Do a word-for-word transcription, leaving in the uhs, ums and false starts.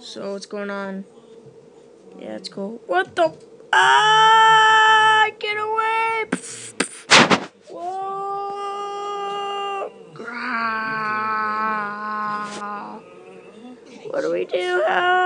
So what's going on? Yeah, it's cool. What the? Ah! Get away! Whoa! Growl. What do we do? Help!